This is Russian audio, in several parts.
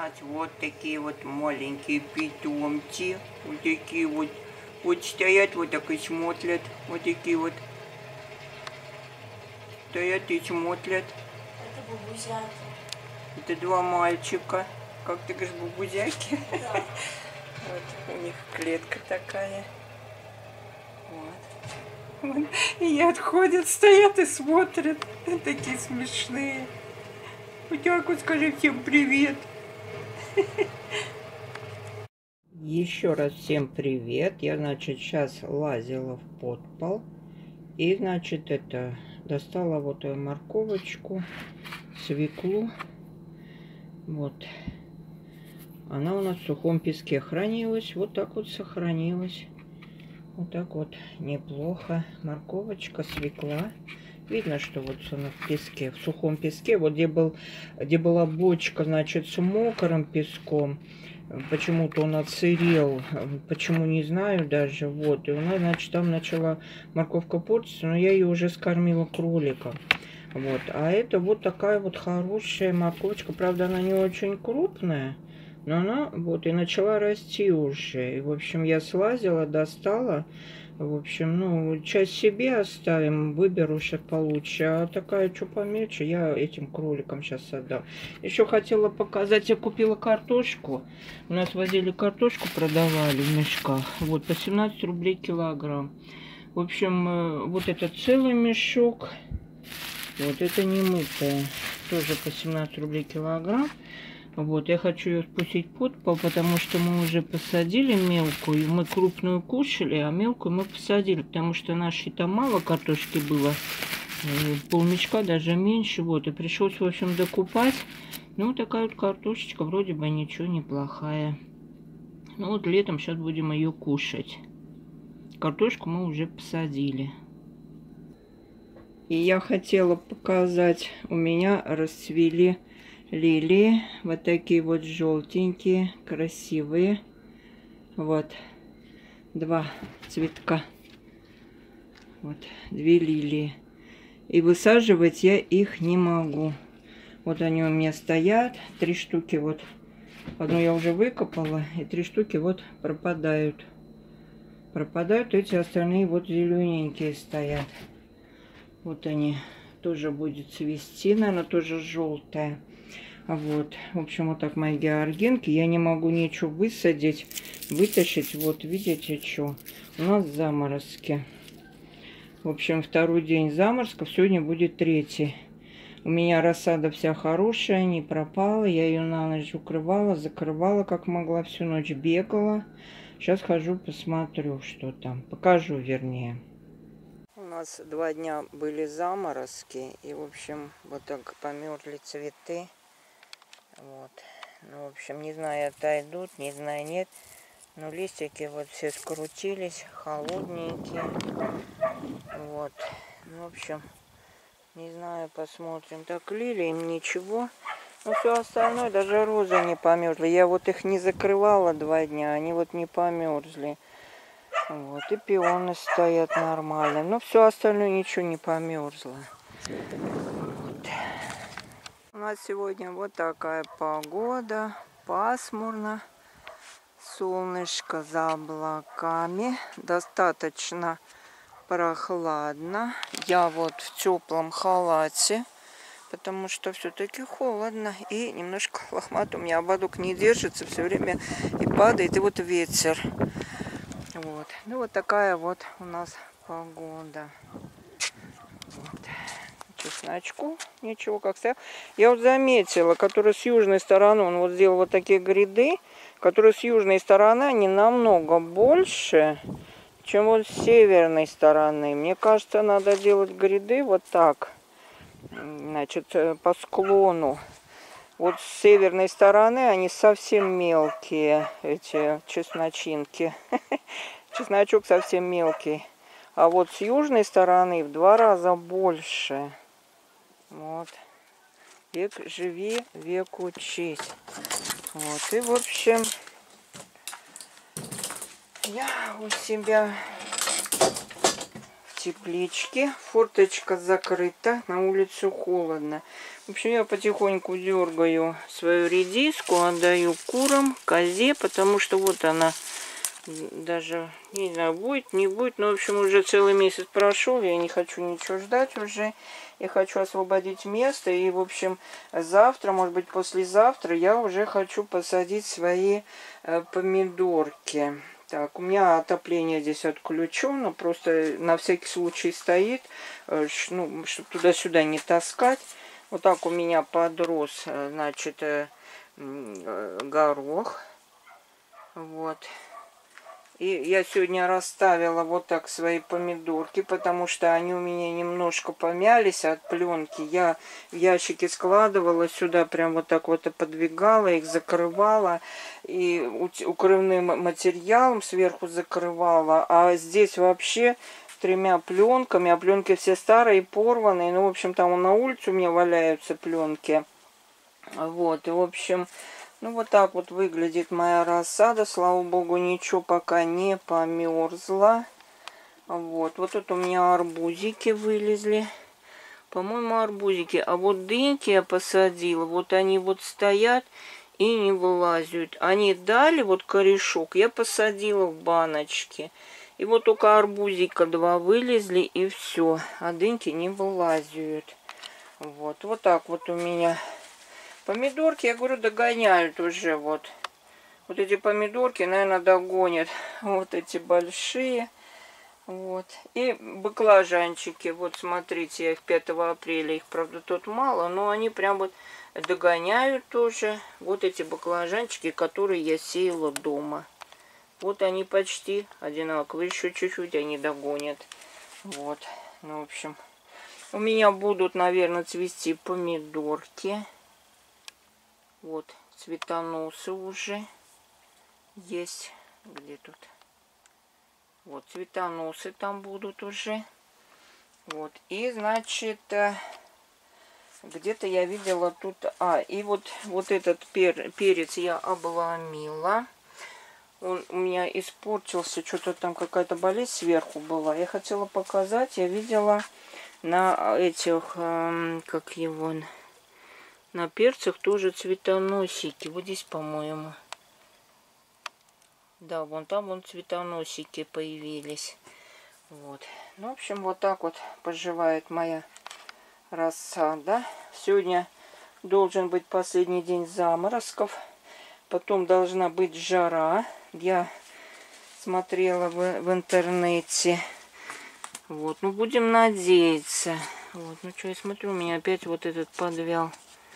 нас вот такие вот маленькие питомцы. Вот такие вот. Вот стоят вот так и смотрят. Вот такие вот. Стоят и смотрят. Это бабузяки. Это два мальчика. Как ты говоришь, бабузяки? Да. Вот у них клетка такая. Вот. И отходят, стоят и смотрят. Такие смешные. Вот так вот скажи всем привет. Еще раз всем привет. Я, значит, сейчас лазила в подпол. И, значит, достала вот эту морковочку, свеклу. Вот. Она у нас в сухом песке хранилась. Вот так вот сохранилась. Вот так вот неплохо. Морковочка, свекла. Видно, что вот она в песке, в сухом песке. Вот где была бочка, значит, с мокрым песком. Почему-то он отсырел. Почему, не знаю даже. Вот. И у нас, значит, там начала морковка портиться. Но я ее уже скормила кроликом. Вот. А это вот такая вот хорошая морковочка. Правда, она не очень крупная. Но она вот и начала расти уже. И, в общем, я слазила, достала. В общем, ну, часть себе оставим, выберу сейчас получше. А такая, что помельче, я этим кроликам сейчас отдам. Еще хотела показать, я купила картошку. У нас возили картошку, продавали в мешках. Вот, по 17 рублей килограмм. В общем, вот это целый мешок. Вот, это не мытая. Тоже по 17 рублей килограмм. Вот, я хочу ее спустить под пол, потому что мы уже посадили мелкую. Мы крупную кушали, а мелкую мы посадили, потому что нашей там мало картошки было. Полмешка, даже меньше. Вот, и пришлось, в общем, докупать. Ну, такая вот картошечка, вроде бы ничего, неплохая. Ну, вот летом сейчас будем ее кушать. Картошку мы уже посадили. И я хотела показать, у меня расцвели лилии, вот такие вот желтенькие, красивые. Вот, два цветка. Вот, две лилии. И высаживать я их не могу. Вот они у меня стоят, 3 штуки вот. Одну я уже выкопала, и 3 штуки вот пропадают. Пропадают, эти остальные вот зелененькие стоят. Вот они, тоже будет цвести, наверное, тоже желтая. Вот, в общем, вот так мои георгинки. Я не могу ничего высадить, вытащить. Вот, видите, что? У нас заморозки. В общем, второй день заморозков. Сегодня будет 3-й. У меня рассада вся хорошая, не пропала. Я ее на ночь укрывала, закрывала, как могла. Всю ночь бегала. Сейчас хожу, посмотрю, что там. Покажу, вернее. У нас 2 дня были заморозки. И, в общем, вот так померзли цветы. Вот. Ну, в общем, не знаю, отойдут, не знаю, нет. Но листики вот все скрутились, холодненькие. Вот. Ну, в общем, не знаю, посмотрим. Так, лилиям ничего. Ну, все остальное, даже розы не померзли. Я вот их не закрывала 2 дня, они вот не померзли. Вот. И пионы стоят нормально. Но все остальное ничего не померзло. Вот. У нас сегодня вот такая погода, пасмурно, солнышко за облаками, достаточно прохладно. Я вот в теплом халате, потому что все-таки холодно и немножко лохмато. У меня ободок не держится, все время и падает, и вот ветер. Вот. Ну вот такая вот у нас погода. Вот. Чесночку, ничего как стоял. Я вот заметила, которые с южной стороны, он вот сделал вот такие гряды, которые с южной стороны, они намного больше, чем вот с северной стороны. Мне кажется, надо делать гряды вот так, значит, по склону. Вот с северной стороны они совсем мелкие, эти чесночинки. Чесночок совсем мелкий. А вот с южной стороны в 2 раза больше. Вот. Век живи, век учись. Вот. И, в общем, я у себя в тепличке. Форточка закрыта. На улицу холодно. В общем, я потихоньку дергаю свою редиску, отдаю курам, козе, потому что вот она даже, не знаю, будет, не будет. Но, в общем, уже целый месяц прошел, я не хочу ничего ждать уже. Я хочу освободить место. И, в общем, завтра, может быть, послезавтра я уже хочу посадить свои помидорки. Так, у меня отопление здесь отключено, просто на всякий случай стоит, ну, чтобы туда-сюда не таскать. Вот так у меня подрос, значит, горох. Вот. И я сегодня расставила вот так свои помидорки, потому что они у меня немножко помялись от пленки. Я в ящики складывала сюда, прям вот так вот и подвигала, их закрывала. И укрывным материалом сверху закрывала. А здесь вообще 3 пленками, а пленки все старые, порванные. Ну, в общем, там на улице у меня валяются пленки. Вот, и, в общем, ну, вот так вот выглядит моя рассада. Слава богу, ничего пока не померзла. Вот, вот тут у меня арбузики вылезли. По-моему, арбузики. А вот дыньки я посадила. Вот они вот стоят и не вылазят. Они дали вот корешок, я посадила в баночки. И вот только арбузика 2 вылезли, и все. А дыньки не вылазят. Вот, вот так вот у меня помидорки, я говорю, догоняют уже. Вот, вот эти помидорки, наверное, догонят вот эти большие. Вот. И баклажанчики. Вот, смотрите, я их 5 апреля, их, правда, тут мало, но они прям вот догоняют тоже. Вот эти баклажанчики, которые я сеяла дома. Вот они почти одинаковые. Еще чуть-чуть они догонят. Вот. Ну, в общем, у меня будут, наверное, цвести помидорки. Вот, цветоносы уже есть. Где тут? Вот, цветоносы там будут уже. Вот, и, значит, где-то я видела тут... и вот этот перец я обломила. Он у меня испортился, что-то там какая-то болезнь сверху была. Я хотела показать, я видела на этих, как его, на перцах тоже цветоносики. Вот здесь, по-моему. Да, вон там вон цветоносики появились. Вот. Ну, в общем, вот так вот поживает моя рассада. Сегодня должен быть последний день заморозков. Потом должна быть жара. Я смотрела в интернете. Вот, ну будем надеяться. Вот, ну что, я смотрю, у меня опять вот этот подвял.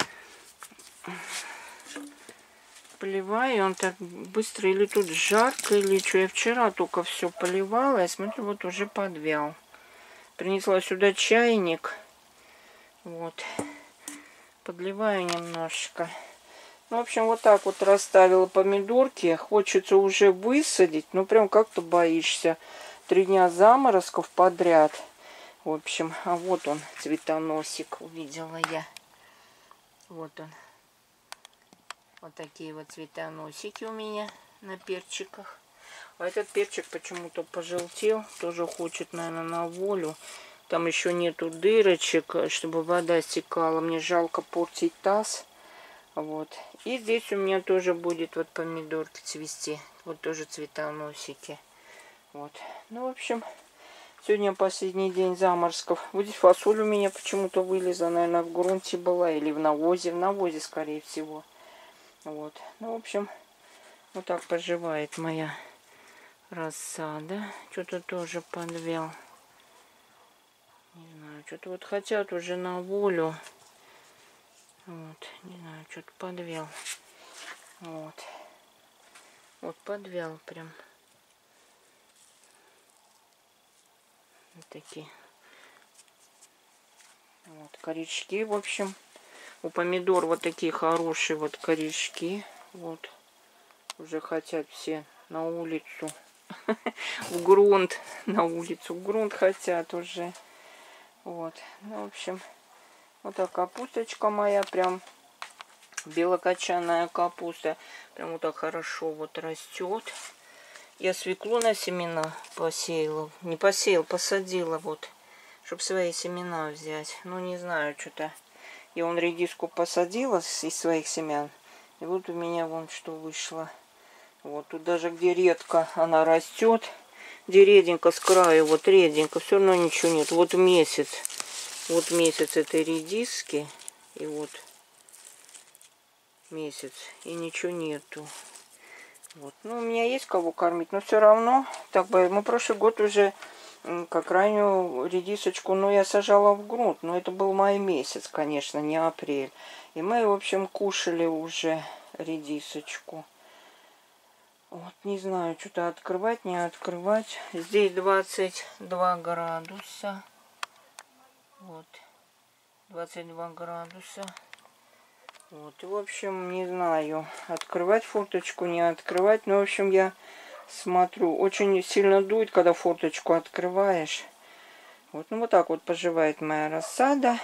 Поливаю, он так быстро, или тут жарко, или что. Я вчера только все поливала, я смотрю, вот уже подвял. Принесла сюда чайник. Вот. Подливаю немножко. Ну, в общем, вот так вот расставила помидорки. Хочется уже высадить, но прям как-то боишься. 3 дня заморозков подряд. В общем, а вот он, цветоносик, увидела я. Вот он. Вот такие вот цветоносики у меня на перчиках. А этот перчик почему-то пожелтел. Тоже хочет, наверное, на волю. Там еще нету дырочек, чтобы вода стекала. Мне жалко портить таз. Вот. И здесь у меня тоже будет вот помидорки цвести. Вот тоже цветоносики. Вот. Ну, в общем, сегодня последний день заморозков. Вот здесь фасоль у меня почему-то вылезла. Наверное, в грунте была или в навозе. В навозе, скорее всего. Вот. Ну, в общем, вот так поживает моя рассада. Что-то тоже подвял. Не знаю, что-то вот хотят уже на волю. Вот, не знаю, что-то подвял. Вот. Вот подвял прям. Вот такие. Вот, корешки, в общем. У помидор вот такие хорошие вот корешки. Вот. Уже хотят все на улицу. В грунт. На улицу. В грунт хотят уже. Вот. Ну, в общем, вот так капусточка моя. Прям белокочанная капуста. Прям вот так хорошо вот растет. Я свеклу на семена посеяла. Не посеяла, посадила вот. Чтобы свои семена взять. Ну, не знаю, что-то И он редиску посадила из своих семян. И вот у меня вон что вышло. Вот тут даже где редко она растет, где реденько с краю, вот реденько, все равно ничего нет. Вот месяц этой редиски, и вот месяц, и ничего нету. Вот. Ну, у меня есть кого кормить, но все равно, так бы, мы прошлый год уже, как раннюю редисочку, ну, я сажала в грунт, но это был май месяц, конечно, не апрель. И мы, в общем, кушали уже редисочку. Вот, не знаю, что-то открывать, не открывать. Здесь 22 градуса. Вот, 22 градуса. Вот, и, в общем, не знаю, открывать форточку, не открывать. Но, в общем, я смотрю, очень сильно дует, когда форточку открываешь. Вот, ну, вот так вот поживает моя рассада.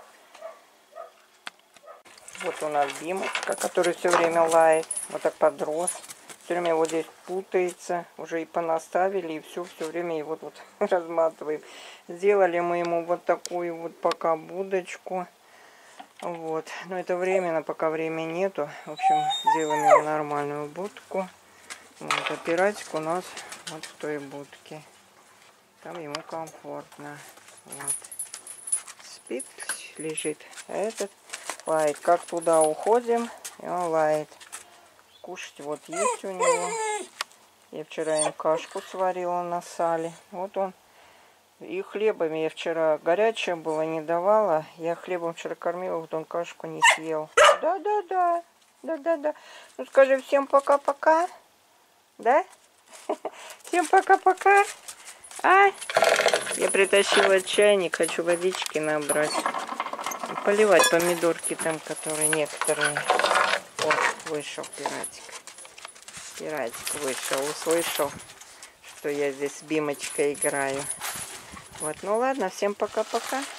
Вот у нас Бимочка, который все время лает. Вот так подрос. Все время его здесь путается. Уже и понаставили, и все время его вот разматываем. Сделали мы ему вот такую вот пока будочку. Вот. Но это временно, пока времени нету. В общем, сделаем ему нормальную будку. Вот. А пиратик у нас вот в той будке. Там ему комфортно. Вот. Спит, лежит. А этот лает. Как туда уходим, и он лает. Кушать вот есть у него. Я вчера им кашку сварила на сале. Вот он. И хлебом я вчера горячее было, не давала. Я хлебом вчера кормила, вот он кашку не съел. Да-да-да. Да-да-да. Ну скажи всем пока-пока. Да? Всем пока-пока. А? Я притащила чайник, хочу водички набрать. Поливать помидорки там, которые некоторые. О, вышел пиратик. Пиратик вышел, услышал, что я здесь с Бимочкой играю. Вот, ну ладно, всем пока-пока.